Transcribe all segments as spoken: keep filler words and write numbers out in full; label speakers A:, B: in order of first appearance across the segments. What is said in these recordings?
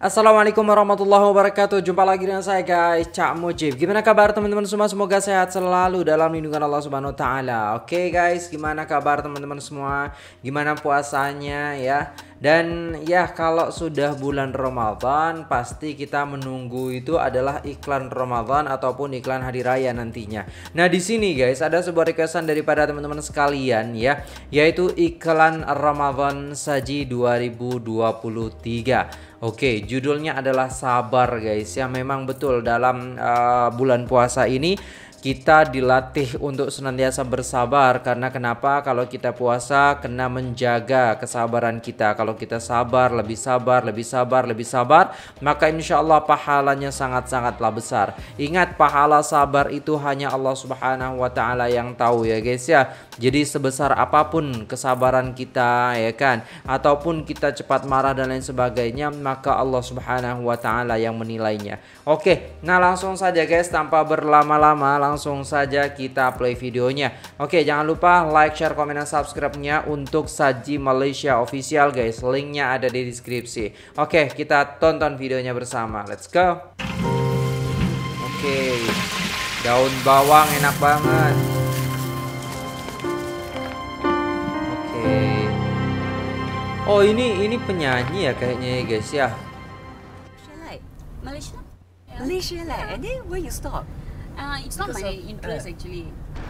A: Assalamualaikum warahmatullahi wabarakatuh. Jumpa lagi dengan saya guys, Cak Mujib. Gimana kabar teman-teman semua? Semoga sehat selalu dalam lindungan Allah Subhanahu wa taala. Oke guys, gimana kabar teman-teman semua? Gimana puasanya ya? Dan ya, kalau sudah bulan Ramadan pasti kita menunggu itu adalah iklan Ramadan ataupun iklan hari raya nantinya. Nah, di sini guys ada sebuah requestan daripada teman-teman sekalian ya, yaitu iklan Ramadan Saji dua ribu dua puluh tiga. Oke, judulnya adalah Sabar guys. Ya, memang betul dalam uh, bulan puasa ini kita dilatih untuk senantiasa bersabar. Karena kenapa? Kalau kita puasa kena menjaga kesabaran kita. Kalau kita sabar, lebih sabar, lebih sabar, lebih sabar, maka insya Allah pahalanya sangat-sangatlah besar. Ingat, pahala sabar itu hanya Allah Subhanahu wa taala yang tahu ya guys ya. Jadi sebesar apapun kesabaran kita ya kan, ataupun kita cepat marah dan lain sebagainya, maka Allah Subhanahu wa taala yang menilainya. Oke, nah langsung saja guys, tanpa berlama-lama langsung saja kita play videonya. Oke, jangan lupa like, share, komen, dan subscribe-nya untuk Saji Malaysia Official guys. Linknya ada di deskripsi. Oke, kita tonton videonya bersama. Let's go. Oke, daun bawang enak banget. Oke. Oh, ini ini penyanyi ya kayaknya ya guys ya.
B: Malaysia?
C: Malaysia lah. And then where you stop?
B: Uh, it's not
C: Because
B: my
C: of-
B: interest
C: uh.
B: actually.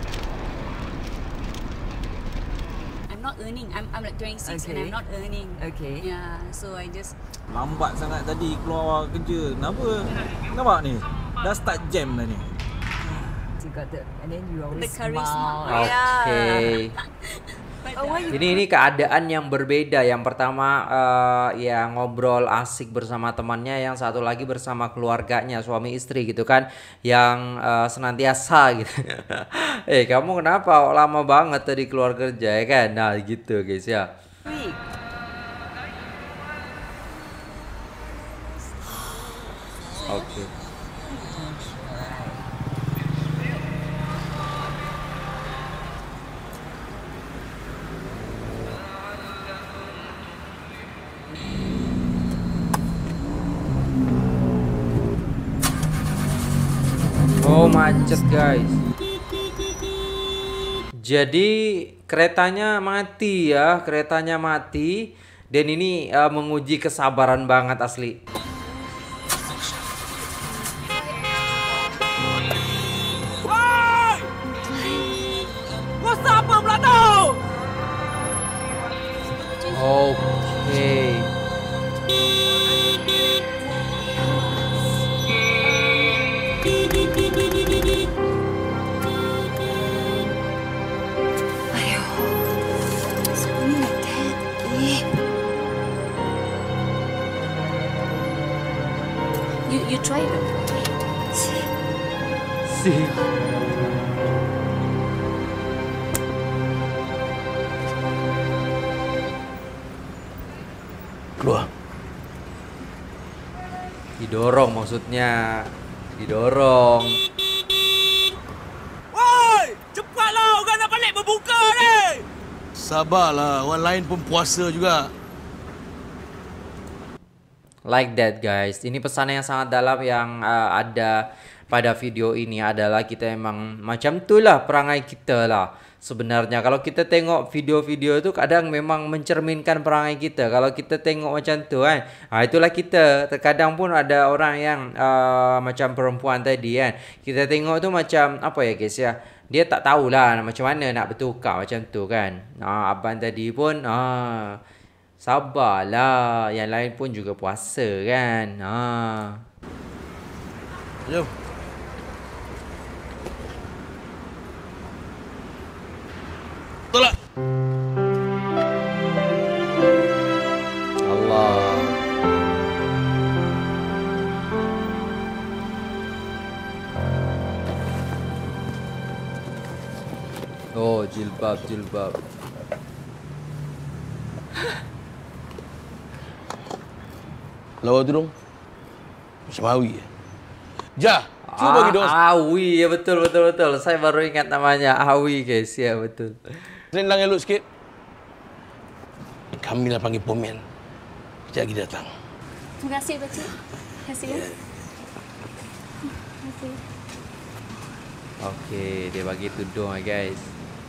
B: I'm not earning. I'm I'm like twenty-six and
C: Okay.
B: I'm not earning.
C: Okay.
B: Yeah, so I just
D: Lambat sangat tadi keluar kerja. Kenapa? Nampak ni? Dah start jam dah ni.
C: So you got the, and then you always
B: The charisma.
C: smile.
A: Oke.
B: but
C: Oh, why you
A: Ini ini keadaan yang berbeda. Yang pertama eh, ya ngobrol asik bersama temannya, yang satu lagi bersama keluarganya, suami istri gitu kan, yang eh, senantiasa gitu. Eh, kamu kenapa lama banget tadi keluar kerja ya kan? Nah, gitu guys ya.
C: week?
A: Oke. Oh, macet guys. Jadi keretanya mati ya, keretanya mati. Dan ini eh, menguji kesabaran banget asli.
D: What's up pula tu?
A: Oke.
C: Something like that. Eh.
B: you you try it.
A: Sih.
D: Keluar.
A: Didorong maksudnya. Didorong.
D: Woi! Cepatlah, orang nak balik berbuka ni!
E: Sabarlah, orang lain pun puasa juga.
A: Like that guys. Ini pesan yang sangat dalam yang uh, ada pada video ini adalah kita emang macam itulah perangai kita lah. Sebenarnya kalau kita tengok video-video itu kadang memang mencerminkan perangai kita. Kalau kita tengok macam tu kan, ha, itulah kita. Terkadang pun ada orang yang uh, macam perempuan tadi kan, kita tengok tu macam apa ya guys ya, dia tak tahulah macam mana nak bertukar macam tu kan. Ha, abang tadi pun ah, sabarlah, yang lain pun juga puasa kan. Ha.
E: Jom. Tolak.
A: Allah. Oh, jilbab, jilbab.
E: Lawa tu dong. Macam Awi. Ja, cuba bagi dos.
A: Ah, Awi, ya betul, betul, betul. Saya baru ingat namanya Awi guys, ya betul.
E: Selendang elok sikit. Kami lah panggil Pomen. Sekejap lagi datang.
B: Terima kasih pakcik. Terima kasih ya. Terima kasih.
A: Okey, dia bagi tudung lah guys.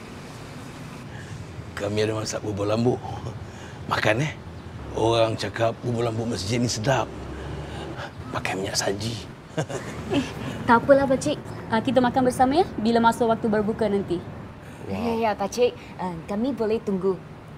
E: Kami ada masak bubur lambu. Makan eh. Orang cakap bubur lambu masjid ni sedap. Pakai minyak saji.
B: Eh, tak apalah pakcik. Uh, kita makan bersama ya bila masuk waktu berbuka nanti.
C: Ya, ya, ya, pakcik. Uh, kami boleh tunggu.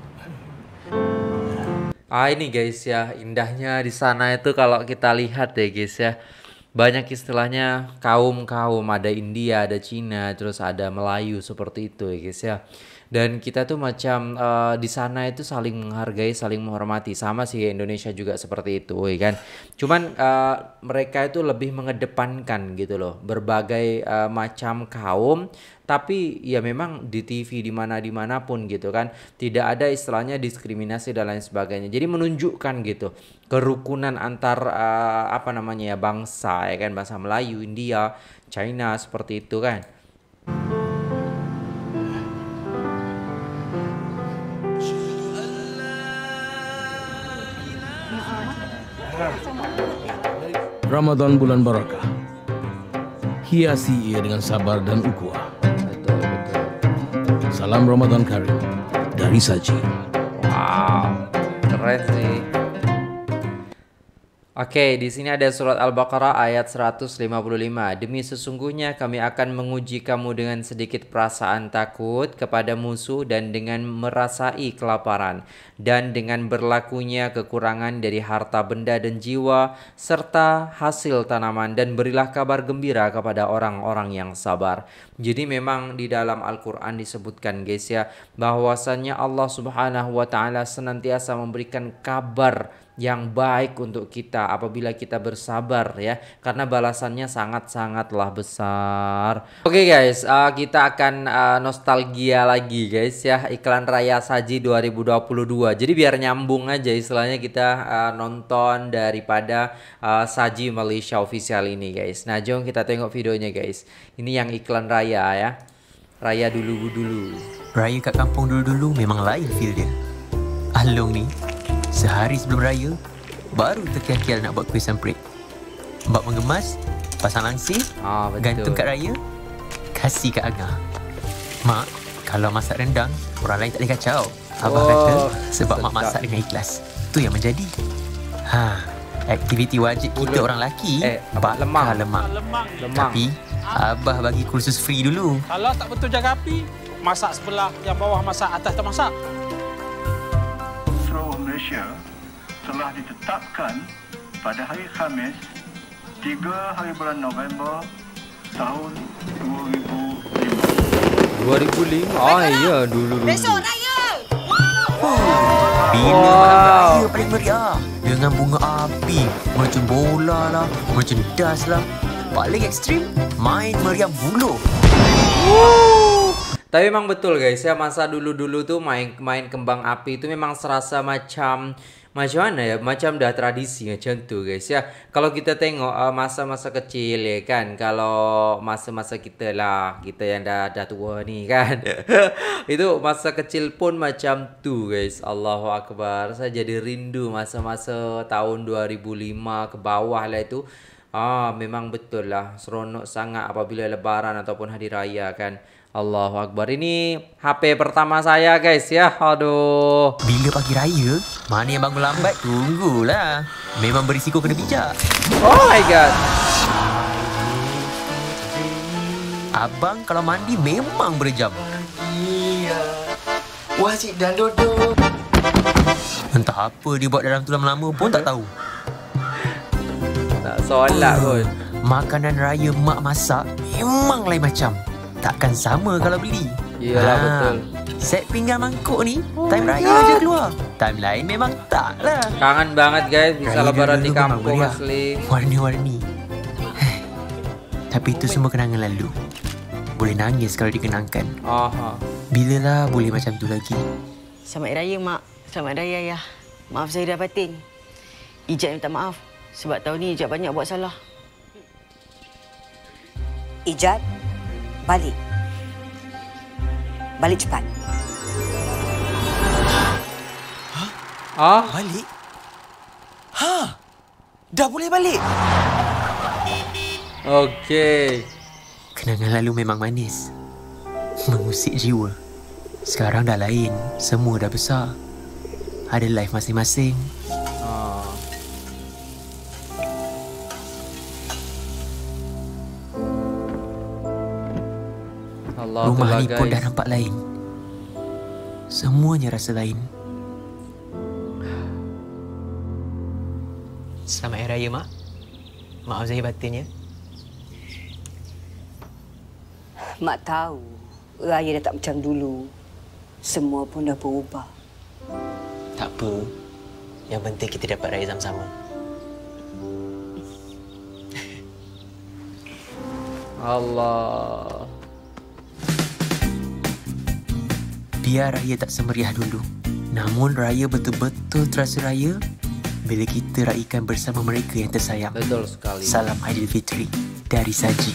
A: Ah ini guys ya, indahnya di sana itu kalau kita lihat ya guys ya. Banyak istilahnya kaum-kaum, ada India, ada Cina, terus ada Melayu seperti itu ya guys ya. Dan kita tuh macam uh, di sana itu saling menghargai, saling menghormati. Sama sih Indonesia juga seperti itu ya kan. Cuman uh, mereka itu lebih mengedepankan gitu loh, berbagai uh, macam kaum. Tapi ya memang di T V di mana dimanapun gitu kan, tidak ada istilahnya diskriminasi dan lain sebagainya. Jadi menunjukkan gitu kerukunan antar uh, apa namanya ya bangsa ya kan, bangsa Melayu, India, China seperti itu kan.
E: Ramadan bulan barakah. Hiasi ia dengan sabar dan ukhuwah.
A: Betul, betul.
E: Salam Ramadan Karim dari Saji.
A: Wow, keren sih. Oke, di sini ada surat Al-Baqarah ayat seratus lima puluh lima. Demi sesungguhnya kami akan menguji kamu dengan sedikit perasaan takut kepada musuh dan dengan merasai kelaparan dan dengan berlakunya kekurangan dari harta benda dan jiwa serta hasil tanaman, dan berilah kabar gembira kepada orang-orang yang sabar. Jadi memang di dalam Al-Quran disebutkan guys ya, bahwasannya Allah Subhanahu wa Ta'ala senantiasa memberikan kabar yang baik untuk kita apabila kita bersabar ya, karena balasannya sangat-sangatlah besar. Oke guys, uh, kita akan uh, nostalgia lagi guys ya, iklan Raya Saji dua ribu dua puluh dua. Jadi biar nyambung aja istilahnya kita uh, nonton daripada uh, Saji Malaysia official ini guys. Nah jom kita tengok videonya guys. Ini yang iklan Raya ya, Raya dulu-dulu.
F: Raya kat kampung dulu-dulu memang lain feel dia. Along ni sehari sebelum raya baru terkial-kial nak buat kuih samprit. Bab mengemas, pasang langsir,
A: Ah, betul.
F: gantung kat raya, kasih kat Agah. Mak, kalau masak rendang, orang lain tak boleh kacau. Abah
A: Oh,
F: kata sebab
A: sedap.
F: mak masak dengan ikhlas. Tu yang menjadi. Ha, aktiviti wajib kita
A: Mulut.
F: orang lelaki
A: Eh, apa?
F: bakar
A: Lemang.
F: lemak.
D: Lemang.
A: Lemang.
F: Tapi Abah bagi kursus free dulu.
D: Kalau tak betul jaga api, masak sebelah, yang bawah masak, atas tak masak.
G: Seluruh Malaysia telah ditetapkan pada hari Khamis tiga hari bulan November tahun dua ribu lima.
A: dua ribu lima. Oh iya dulu-dulu.
F: Bila
A: Wow.
F: malam raya paling meriah dengan bunga api, macam bola lah, macam das lah. Paling ekstrim, main meriam buluh.
A: Tapi memang betul guys ya, masa dulu-dulu tuh main main kembang api itu memang serasa macam macam mana ya, macam dah tradisi macam tu guys ya. Kalau kita tengok uh, masa-masa kecil ya kan, kalau masa-masa kita lah, kita yang dah dah tua ni kan. Itu masa kecil pun macam tu guys. Allahu Akbar. Saya jadi rindu masa-masa tahun dua ribu lima ke bawah lah itu. Ah, memang betul lah, seronok sangat apabila lebaran ataupun hari raya kan. Allahu Akbar. Ini H P pertama saya guys ya. Aduh.
F: Bila pagi raya, mana yang bangun lambat, tunggulah. Memang berisiko kena bijak.
A: Oh my god.
F: Abang kalau mandi memang berjam.
H: Iya. Wah, cik dan duduk.
F: Entah apa dia buat dalam tu lama-lama pun tak tahu.
A: Tak solat pun.
F: Makanan raya mak masak memang lain macam. Takkan sama kalau beli.
A: Iyalah, betul.
F: Set pinggan mangkuk ni time raya je keluar. Time lain memang tak lah.
A: Kangen banget guys bisa
F: Raya
A: lebaran di
F: dulu memang
A: kampung
F: meriah.
A: asli.
F: Warni-warni. Tapi itu semua kenangan lalu. Boleh nangis kalau dikenangkan.
A: Aha.
F: Bilalah boleh macam tu lagi.
I: Selamat Raya, Mak. Selamat Raya, Ayah. Maaf saya dah batin. Ijat minta maaf. Sebab tahun ni Ijat banyak buat salah.
C: Ijat, balik. Balik cepat.
A: Ah,
F: Balik? Ha?
H: Dah boleh balik.
A: Okey.
F: Kenangan lalu memang manis, mengusik jiwa. Sekarang dah lain, semua dah besar, ada life masing-masing.
A: Oh. Allah,
F: Rumah
A: itulah,
F: ni pun
A: guys.
F: dah nampak lain. Semuanya rasa lain. Selamat Hari Raya, Mak. Maaf zahir batin ya.
C: Mak tahu raya dah tak macam dulu. Semua pun dah berubah.
F: Tak apa. Yang penting kita dapat raya sama-sama.
A: Allah.
F: Biar raya tak semeriah dulu, namun raya betul-betul terasa raya bila kita raikan bersama mereka yang tersayang.
A: Betul sekali.
F: Salam Aidilfitri dari Saji.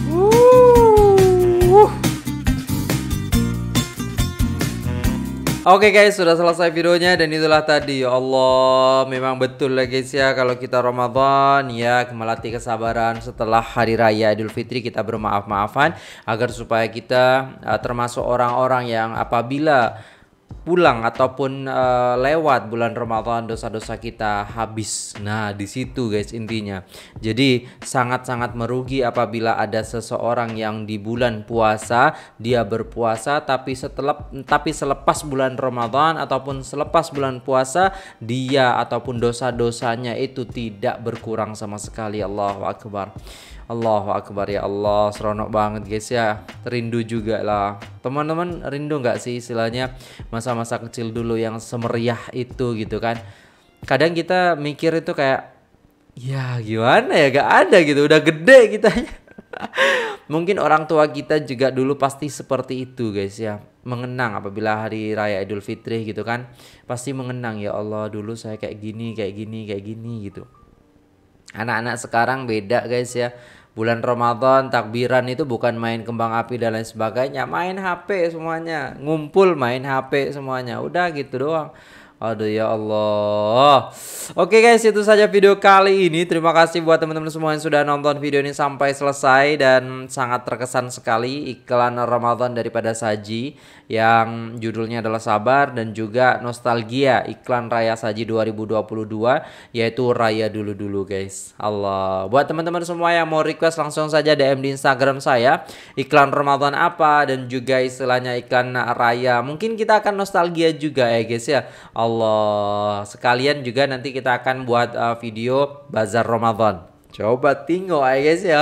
A: Oke guys, sudah selesai videonya dan itulah tadi. Ya Allah, memang betul lah guys ya, kalau kita Ramadan ya melatih kesabaran setelah hari raya Idul Fitri, kita bermaaf-maafan agar supaya kita uh, termasuk orang-orang yang apabila pulang ataupun uh, lewat bulan Ramadan dosa-dosa kita habis. Nah, di situ guys intinya. Jadi sangat-sangat merugi apabila ada seseorang yang di bulan puasa dia berpuasa tapi setelah tapi selepas bulan Ramadan ataupun selepas bulan puasa dia ataupun dosa-dosanya itu tidak berkurang sama sekali. Allahu Akbar. Allahu Akbar, ya Allah, seronok banget guys ya. Rindu juga lah. Teman-teman rindu nggak sih istilahnya masa-masa kecil dulu yang semeriah itu gitu kan. Kadang kita mikir itu kayak ya gimana ya, gak ada gitu, udah gede kita. Mungkin orang tua kita juga dulu pasti seperti itu guys ya. Mengenang apabila hari raya Idul Fitri gitu kan. Pasti mengenang, ya Allah dulu saya kayak gini, kayak gini, kayak gini gitu. Anak-anak sekarang beda guys ya. Bulan Ramadan takbiran itu bukan main kembang api dan lain sebagainya, main H P semuanya, ngumpul main H P semuanya, udah gitu doang. Aduh ya Allah. Oke guys, itu saja video kali ini. Terima kasih buat teman-teman semua yang sudah nonton video ini sampai selesai. Dan sangat terkesan sekali iklan Ramadan daripada Saji yang judulnya adalah Sabar, dan juga nostalgia iklan Raya Saji dua ribu dua puluh dua, yaitu Raya Dulu-Dulu guys. Allah. Buat teman-teman semua yang mau request langsung saja D M di Instagram saya, iklan Ramadan apa dan juga istilahnya iklan Raya. Mungkin kita akan nostalgia juga ya guys ya. Allah, sekalian juga nanti kita akan buat uh, video Bazar Ramadan. Coba tengok ya guys ya.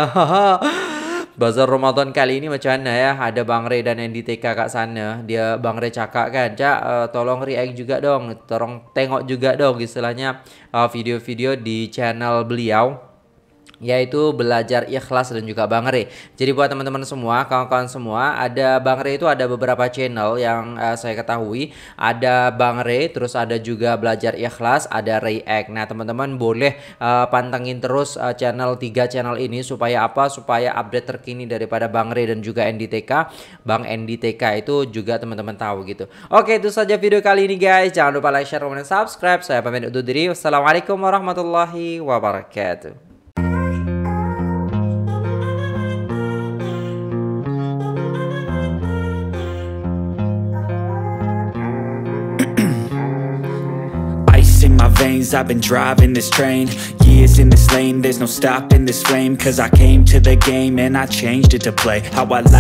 A: Bazar Ramadan kali ini macam mana ya? Ada Bang Ray dan Andy T K kat sana. Dia Bang Ray cakap kan, Cak uh, tolong react juga dong, tolong tengok juga dong istilahnya video-video uh, di channel beliau, yaitu Belajar Ikhlas dan juga Bang Ray. Jadi buat teman-teman semua, kawan-kawan semua, ada Bang Ray itu ada beberapa channel yang uh, saya ketahui. Ada Bang Ray, terus ada juga Belajar Ikhlas, ada React. Nah teman-teman boleh uh, pantengin terus uh, channel tiga channel ini supaya apa? Supaya update terkini daripada Bang Ray dan juga Andy T K. Bang Andy T K itu juga teman-teman tahu gitu. Oke, itu saja video kali ini guys. Jangan lupa like, share, komen, dan subscribe. Saya pamit undur diri. Wassalamualaikum warahmatullahi wabarakatuh.
J: In my veins, I've been driving this train. Years in this lane, there's no stopping this flame. Cause I came to the game and I changed it to play how I like.